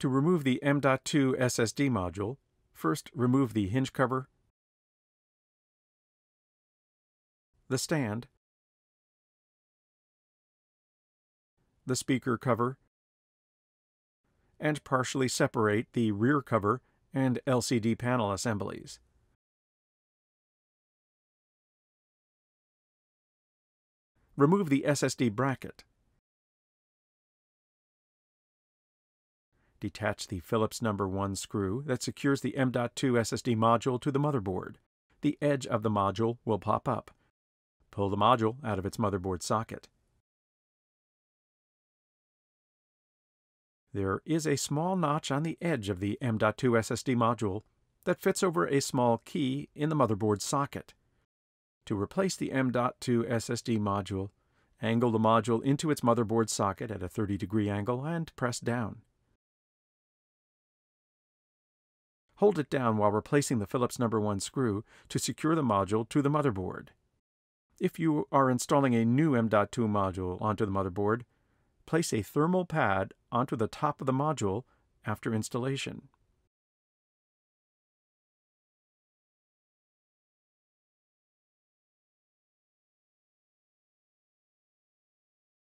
To remove the M.2 SSD module, first remove the hinge cover, the stand, the speaker cover, and partially separate the rear cover and LCD panel assemblies. Remove the SSD bracket. Detach the Phillips #1 screw that secures the M.2 SSD module to the motherboard. The edge of the module will pop up. Pull the module out of its motherboard socket. There is a small notch on the edge of the M.2 SSD module that fits over a small key in the motherboard socket. To replace the M.2 SSD module, angle the module into its motherboard socket at a 30-degree angle and press down. Hold it down while replacing the Phillips #1 screw to secure the module to the motherboard. If you are installing a new M.2 module onto the motherboard, place a thermal pad onto the top of the module after installation.